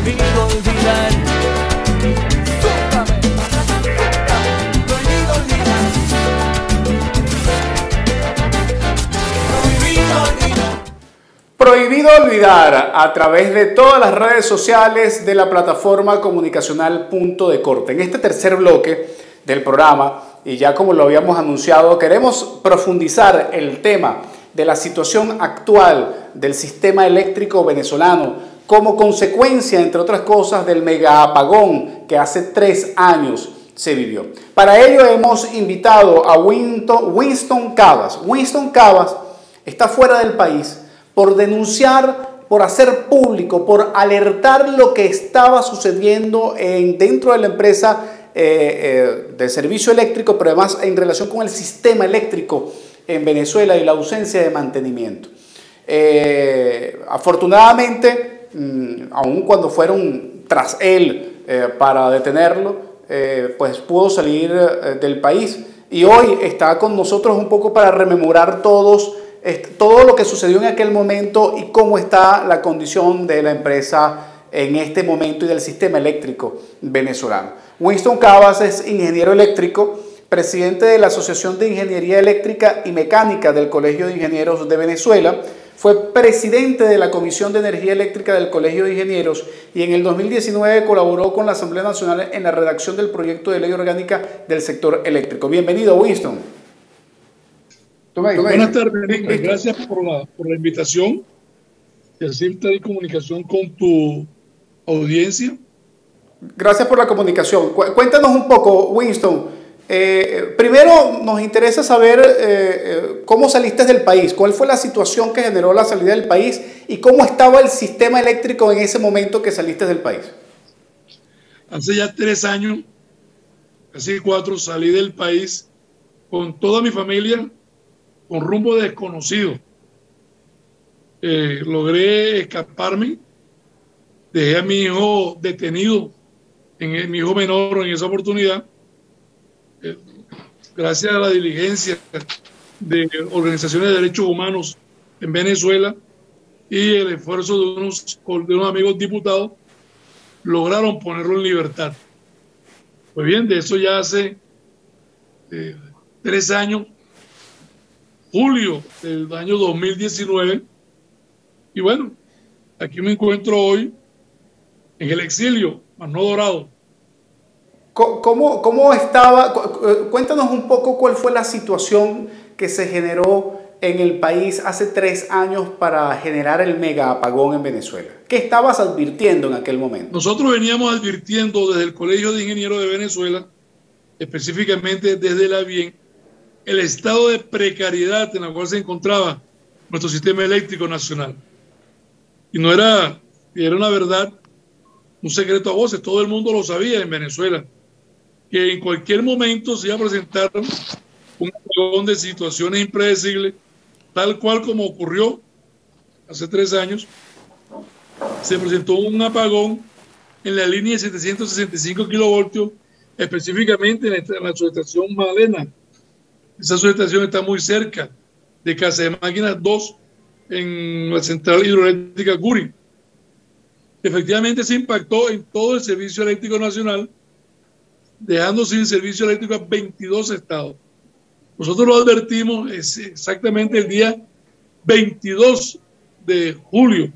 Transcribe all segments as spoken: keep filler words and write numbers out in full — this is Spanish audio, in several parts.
prohibido olvidar. Súbame. Prohibido olvidar. Prohibido olvidar. Prohibido olvidar a través de todas las redes sociales de la plataforma comunicacional Punto de Corte. En este tercer bloque del programa, y ya como lo habíamos anunciado, queremos profundizar el tema de la situación actual del sistema eléctrico venezolano como consecuencia, entre otras cosas, del mega apagón que hace tres años se vivió. Para ello hemos invitado a Winston, Winston Cavas. Winston Cavas está fuera del país por denunciar, por hacer público, por alertar lo que estaba sucediendo en, dentro de la empresa eh, eh, de servicio eléctrico, pero además en relación con el sistema eléctrico en Venezuela y la ausencia de mantenimiento. Eh, afortunadamente, mmm, aun cuando fueron tras él eh, para detenerlo, eh, pues pudo salir eh, del país y hoy está con nosotros un poco para rememorar todos todo lo que sucedió en aquel momento y cómo está la condición de la empresa en este momento y del sistema eléctrico venezolano. Winston Cavas es ingeniero eléctrico, presidente de la Asociación de Ingeniería Eléctrica y Mecánica del Colegio de Ingenieros de Venezuela, fue presidente de la Comisión de Energía Eléctrica del Colegio de Ingenieros y en el dos mil diecinueve colaboró con la Asamblea Nacional en la redacción del proyecto de ley orgánica del sector eléctrico. Bienvenido, Winston. Buenas tardes, gracias por la, por la invitación y así estar en comunicación con tu audiencia. Gracias por la comunicación. Cuéntanos un poco, Winston. Eh, primero nos interesa saber eh, cómo saliste del país, cuál fue la situación que generó la salida del país y cómo estaba el sistema eléctrico en ese momento que saliste del país. Hace ya tres años, casi cuatro, salí del país con toda mi familia con rumbo desconocido. Eh, logré escaparme, dejé a mi hijo detenido, en el, mi hijo menor en esa oportunidad, eh, gracias a la diligencia de organizaciones de derechos humanos en Venezuela y el esfuerzo de unos, de unos amigos diputados, lograron ponerlo en libertad. Pues bien, de eso ya hace eh, tres años, julio del año dos mil diecinueve, y bueno, aquí me encuentro hoy en el exilio, más no dorado. ¿Cómo, cómo estaba? Cuéntanos un poco cuál fue la situación que se generó en el país hace tres años para generar el mega apagón en Venezuela. ¿Qué estabas advirtiendo en aquel momento? Nosotros veníamos advirtiendo desde el Colegio de Ingenieros de Venezuela, específicamente desde la ABIEN, el estado de precariedad en el cual se encontraba nuestro sistema eléctrico nacional. Y no era, era una verdad, un secreto a voces, todo el mundo lo sabía en Venezuela, que en cualquier momento se iba a presentar un apagón de situaciones impredecibles, tal cual como ocurrió hace tres años. Se presentó un apagón en la línea de setecientos sesenta y cinco kilovoltios, específicamente en la subestación Magdalena. Esa subestación está muy cerca de Casa de Máquinas dos en la central hidroeléctrica Curi. Efectivamente se impactó en todo el servicio eléctrico nacional, dejando sin servicio eléctrico a veintidós estados. Nosotros lo advertimos exactamente el día veintidós de julio.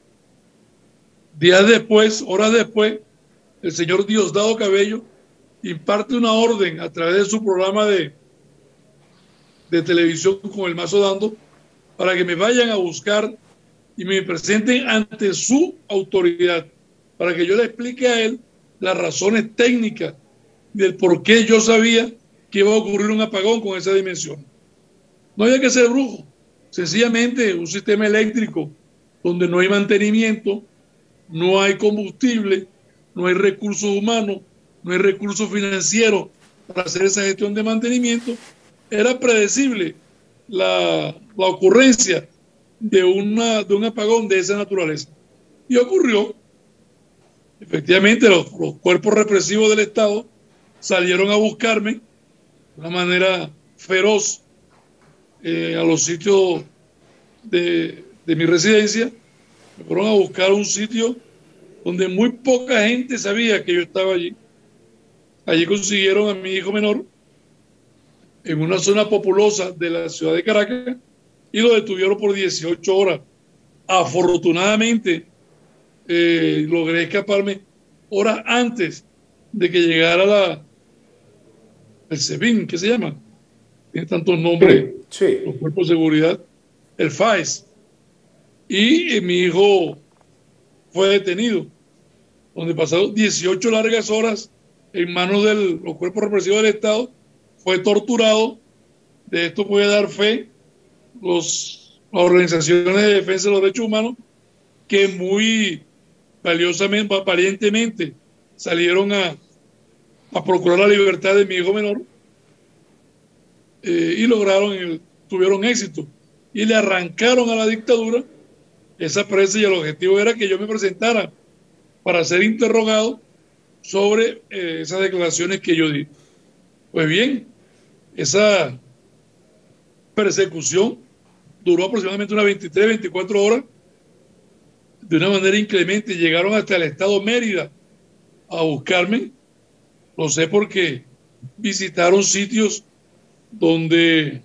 Días después, horas después, el señor Diosdado Cabello imparte una orden a través de su programa de de televisión con el Mazo Dando para que me vayan a buscar y me presenten ante su autoridad para que yo le explique a él las razones técnicas del por qué yo sabía que iba a ocurrir un apagón con esa dimensión. No había que ser brujo, sencillamente un sistema eléctrico donde no hay mantenimiento, no hay combustible, no hay recursos humanos, no hay recursos financieros para hacer esa gestión de mantenimiento. Era predecible la, la ocurrencia de, una, de un apagón de esa naturaleza. Y ocurrió. Efectivamente, los, los cuerpos represivos del Estado salieron a buscarme de una manera feroz eh, a los sitios de, de mi residencia. Me fueron a buscar un sitio donde muy poca gente sabía que yo estaba allí. Allí consiguieron a mi hijo menor en una zona populosa de la ciudad de Caracas y lo detuvieron por dieciocho horas. Afortunadamente, eh, logré escaparme horas antes de que llegara la, el SEBIN, ¿qué se llama? Tiene tantos nombres, sí. Los cuerpos de seguridad, el FAES. Y eh, mi hijo fue detenido, donde pasaron dieciocho largas horas en manos de los cuerpos represivos del Estado, fue torturado. De esto puede dar fe los, las organizaciones de defensa de los derechos humanos, que muy valiosamente, valientemente salieron a, a procurar la libertad de mi hijo menor eh, y lograron, el, tuvieron éxito y le arrancaron a la dictadura esa presa, y el objetivo era que yo me presentara para ser interrogado sobre eh, esas declaraciones que yo di. Pues bien, esa persecución duró aproximadamente unas veintitrés, veinticuatro horas de una manera inclemente. Llegaron hasta el estado Mérida a buscarme. Lo sé porque visitaron sitios donde,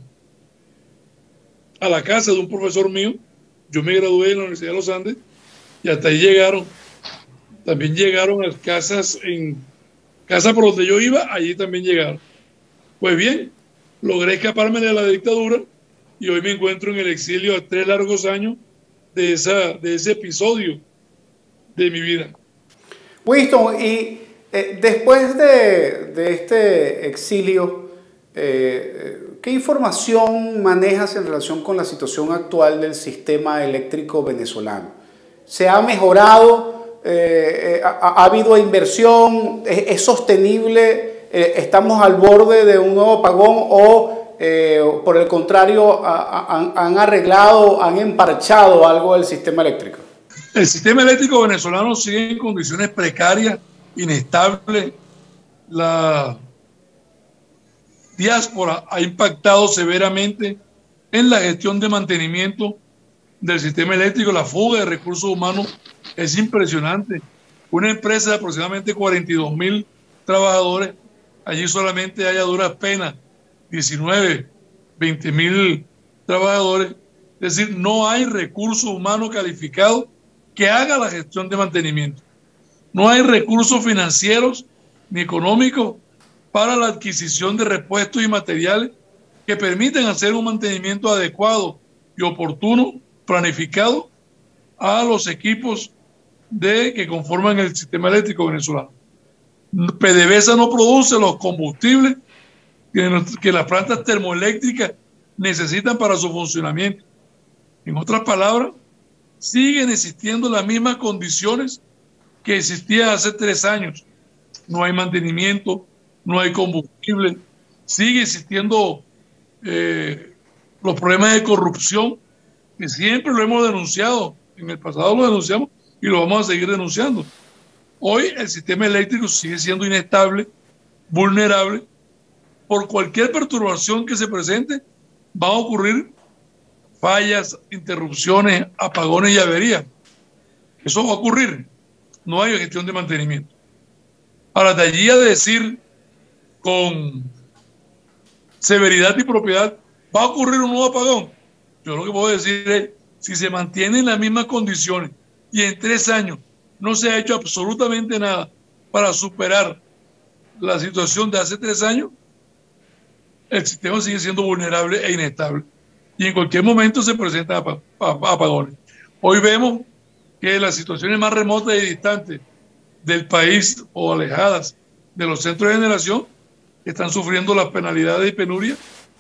a la casa de un profesor mío, yo me gradué en la Universidad de los Andes, y hasta ahí llegaron. También llegaron a casas, en casa por donde yo iba, allí también llegaron. Pues bien, logré escaparme de la dictadura y hoy me encuentro en el exilio a tres largos años de, esa, de ese episodio de mi vida. Winston, y eh, después de, de este exilio, eh, ¿qué información manejas en relación con la situación actual del sistema eléctrico venezolano? ¿Se ha mejorado? Eh, ha, ha habido inversión? ¿Es, es sostenible? Eh, ¿Estamos al borde de un nuevo apagón o, eh, por el contrario, han, han arreglado, han emparchado algo del sistema eléctrico? El sistema eléctrico venezolano sigue en condiciones precarias, inestables. La diáspora ha impactado severamente en la gestión de mantenimiento del sistema eléctrico. La fuga de recursos humanos es impresionante. Una empresa de aproximadamente cuarenta y dos mil trabajadores, allí solamente hay a duras penas diecinueve, veinte mil trabajadores. Es decir, no hay recursos humanos calificados que haga la gestión de mantenimiento. No hay recursos financieros ni económicos para la adquisición de repuestos y materiales que permitan hacer un mantenimiento adecuado y oportuno, planificado a los equipos de, que conforman el sistema eléctrico venezolano. PDVSA no produce los combustibles que, que las plantas termoeléctricas necesitan para su funcionamiento. En otras palabras, siguen existiendo las mismas condiciones que existían hace tres años. No hay mantenimiento, no hay combustible, sigue existiendo eh, los problemas de corrupción, que siempre lo hemos denunciado, en el pasado lo denunciamos y lo vamos a seguir denunciando. Hoy el sistema eléctrico sigue siendo inestable, vulnerable. Por cualquier perturbación que se presente, va a ocurrir fallas, interrupciones, apagones y averías. Eso va a ocurrir. No hay gestión de mantenimiento. Ahora, de allí a decir con severidad y propiedad, va a ocurrir un nuevo apagón. Yo lo que puedo decir es, si se mantienen las mismas condiciones y en tres años no se ha hecho absolutamente nada para superar la situación de hace tres años, el sistema sigue siendo vulnerable e inestable. Y en cualquier momento se presentan ap ap apagones. Hoy vemos que las situaciones más remotas y distantes del país o alejadas de los centros de generación están sufriendo las penalidades y penurias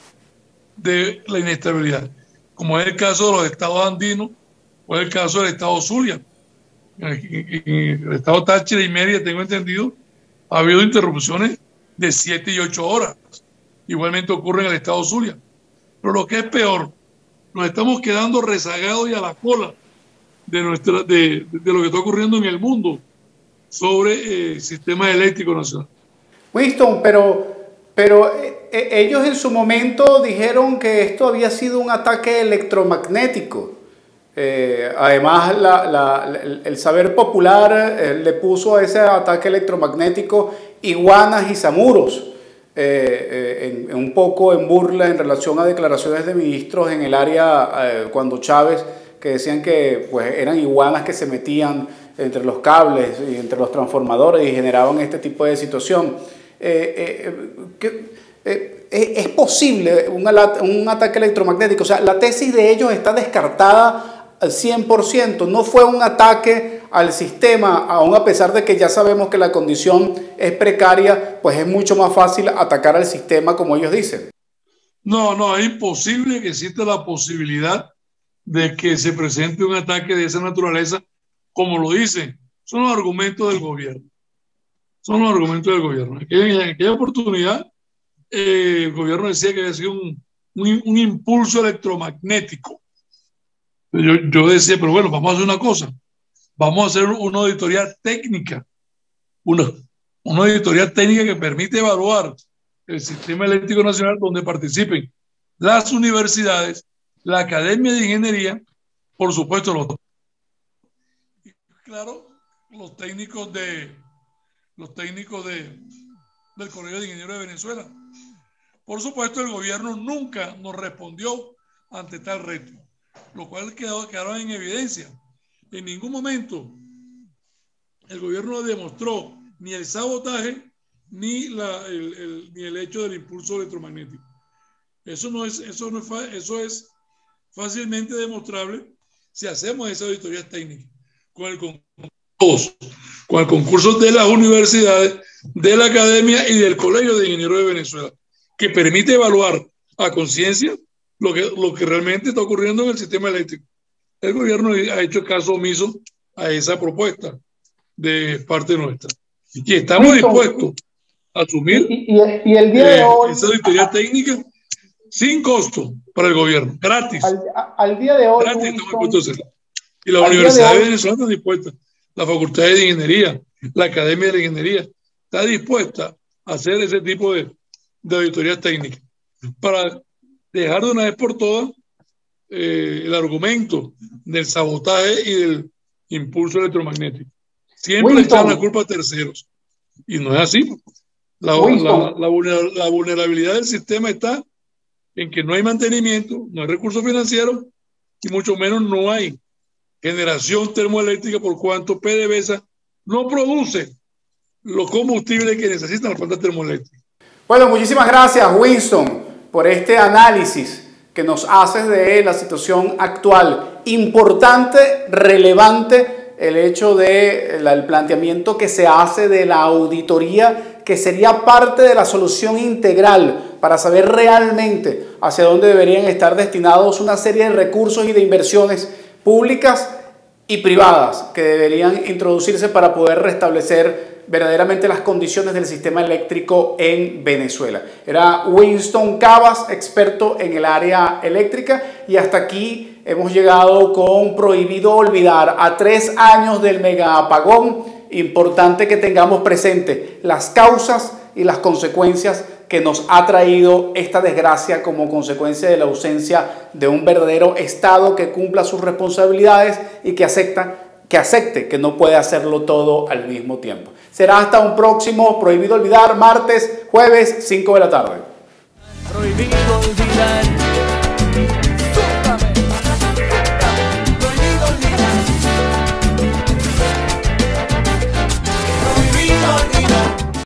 de la inestabilidad, como es el caso de los estados andinos o es el caso del estado Zulia. En el estado Táchira y Mérida, tengo entendido, ha habido interrupciones de siete y ocho horas. Igualmente ocurre en el estado Zulia. Pero lo que es peor, nos estamos quedando rezagados y a la cola de, nuestra, de, de, de lo que está ocurriendo en el mundo sobre el eh, sistema eléctrico nacional. Winston, pero, pero eh, ellos en su momento dijeron que esto había sido un ataque electromagnético. Eh, Eh, además, la, la, el, el saber popular eh, le puso a ese ataque electromagnético iguanas y zamuros, eh, eh, en, en un poco en burla en relación a declaraciones de ministros en el área eh, cuando Chávez, que decían que pues, eran iguanas que se metían entre los cables y entre los transformadores y generaban este tipo de situación. Eh, eh, que, eh, ¿Es posible un, un ataque electromagnético? O sea, la tesis de ellos está descartada al cien por ciento. No fue un ataque al sistema, aún a pesar de que ya sabemos que la condición es precaria, pues es mucho más fácil atacar al sistema, como ellos dicen. No, no, es imposible que exista la posibilidad de que se presente un ataque de esa naturaleza, como lo dicen. Son los argumentos del gobierno. Son los argumentos del gobierno. En aquella oportunidad, Eh, el gobierno decía que había sido un, un, un impulso electromagnético. Yo, yo decía, pero bueno, vamos a hacer una cosa. Vamos a hacer una auditoría técnica. Una, una auditoría técnica que permite evaluar el sistema eléctrico nacional donde participen las universidades, la Academia de Ingeniería, por supuesto, los, claro, los técnicos de los técnicos de, del Colegio de Ingenieros de Venezuela. Por supuesto, el gobierno nunca nos respondió ante tal reto, lo cual quedó, quedaron en evidencia. En ningún momento el gobierno demostró ni el sabotaje ni, la, el, el, ni el hecho del impulso electromagnético. Eso, no es, eso, no es, eso es fácilmente demostrable si hacemos esa auditoría técnica con el concurso, con el concurso de las universidades, de la Academia y del Colegio de Ingenieros de Venezuela, que permite evaluar a conciencia lo que, lo que realmente está ocurriendo en el sistema eléctrico. El gobierno ha hecho caso omiso a esa propuesta de parte nuestra. Y estamos dispuestos a asumir y, y, y el día de hoy, eh, esa auditoría técnica sin costo para el gobierno, gratis. Al, al día de hoy, gratis estamos dispuestos a hacerlo. Y la Universidad de, de Venezuela está dispuesta, la Facultad de Ingeniería, la Academia de la Ingeniería, está dispuesta a hacer ese tipo de de auditoría técnica para dejar de una vez por todas eh, el argumento del sabotaje y del impulso electromagnético. Siempre le echan la culpa a terceros y no es así. La, la, la, vulner, la vulnerabilidad del sistema está en que no hay mantenimiento, no hay recursos financieros y mucho menos no hay generación termoeléctrica, por cuanto PDVSA no produce los combustibles que necesitan las plantas termoeléctricas. Bueno, muchísimas gracias, Winston, por este análisis que nos haces de la situación actual. Importante, relevante el hecho del de planteamiento que se hace de la auditoría, que sería parte de la solución integral para saber realmente hacia dónde deberían estar destinados una serie de recursos y de inversiones públicas y privadas que deberían introducirse para poder restablecer verdaderamente las condiciones del sistema eléctrico en Venezuela. Era Winston Cabas, experto en el área eléctrica, y hasta aquí hemos llegado con Prohibido Olvidar. A tres años del mega apagón, importante que tengamos presente las causas y las consecuencias que nos ha traído esta desgracia como consecuencia de la ausencia de un verdadero Estado que cumpla sus responsabilidades y que acepta que acepte que no puede hacerlo todo al mismo tiempo. Será hasta un próximo Prohibido Olvidar, martes, jueves, cinco de la tarde. Prohibido olvidar.